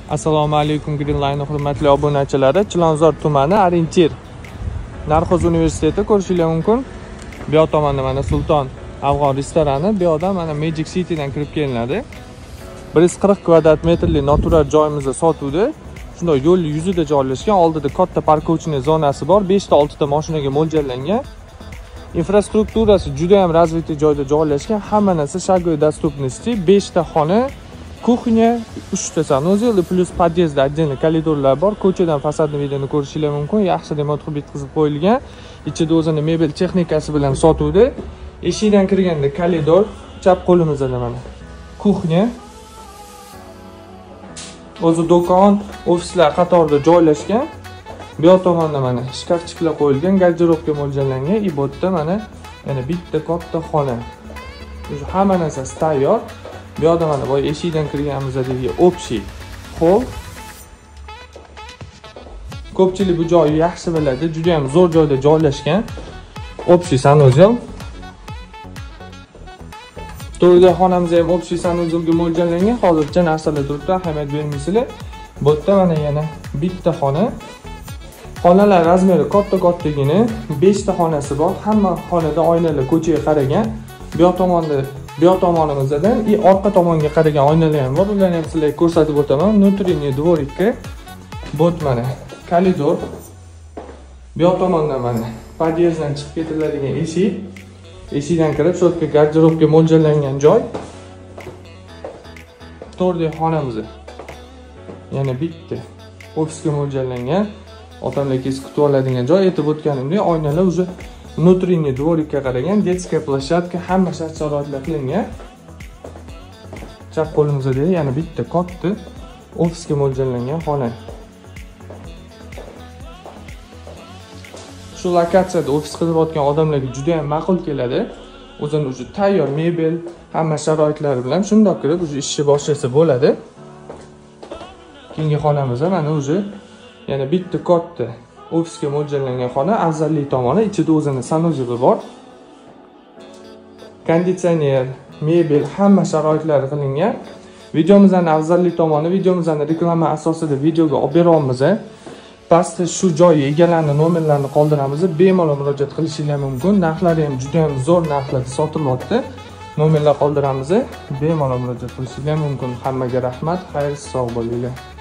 Assalomu alaykum Greenline hurmatli obunachilari. Chilonzor tumani Orientir Narxiz universiteti ko'rishingiz mumkin. Bu yoq tomonda mana Sulton afg'on restorani, bu yoqda mana Magic City dan kirib kelinadi. 140 kvadrat metrli natural joyimizni sotuvdi. Shunday yo'l yuzida joylashgan, oldida katta parkovchniy zonasi bor, 5 ta 6 ta mashinaga mo'ljallangan. Infrastrukturasi juda ham razviti joyda joylashgan, hamma narsa shagoy dostupnosti, 5 ta xona, kuxnya, 3 ta sanuzel, plus podyezdda отдельный koridorlar bor. Ko'chadan fasadni videoni ko'rishingiz mumkin. Yaxshi remont qilib bitkazib qo'yilgan. Ichida o'zini mebel texnikasi bilan sotuvdi. Eshikdan kirganda koridor, chap qo'limizda mana kuxnya. O'zi do'kon, ofislar qatorida joylashgan. Bu yoq tomonda mana shkafchiklar qo'yilgan, garderobga mo'ljallangan. Ibotda mana yana bitta katta xona. Hamma narsasi tayyor. Bu yoqda mana boy eshikdan kirganimizdagi общий hol. Ko'pchilik bu joyni yaxshi biladi, juda ham zo'r joyda joylashgan. Общий sanuzel. To'rda xonamiz ham общий sanuzelga mo'ljallangan. Hozircha narsalar turibdi, ahamiyat bermaysizlar. Bu yerda mana yana bitta xona. Xonalar razmeri katta-kattagina, 5 ta xonasi bor. Hamma xonada oynalar ko'chaga qaragan. Bu yoq tomonimizdan orqa tomonga qaragan oynalar ham bor. Ularni ham sizlarga ko'rsatib o'taman. Внутренний дворикka bot mana koridor. Bu yoq tomondan mana podyezddan chiqib ketiladigan eshik. Eshikdan kirib, shotka garderobga mo'ljallangan joy. To'rdagi xonamiz. Yana bitta ofisga mo'ljallangan. Otamlar kesib kutib oladigan joy. Aytib o'tganimdek, oynalar уже внутренний дворикka qaragan, детская площадка, hamma shart-sharoitlar qilingan. Chap qo'limizda yana bitta katta ofisga mo'ljallangan xona. Shu lokatsiyada ofis qidirayotgan odamlarga juda ham ma'qul keladi. O'zini уже tayyor mebel, hamma sharoitlari bilan shundoq kirib, уже ishni boshlasa bo'ladi. Keyingi xonamiz mana уже yana bitta katta ofisga mo'ljallangan xona, afzallik tomoni ichida o'zini sanuzeli bor. Konditsioner, mebel, hamma sharoitlari qilingan. Videomizning afzallik tomoni, videomizning reklama asosida videoga olib beramiz. Pastda shu joyi egalarining nomerlarini qoldiramiz. Bemalol murojaat qilishingiz mumkin. Narxlari ham juda ham zo'r narxlarda sotilyapti. Nomerlar qoldiramiz. Bemalol murojaat qilishingiz mumkin. Hammaga rahmat, xayr, sog' bo'linglar.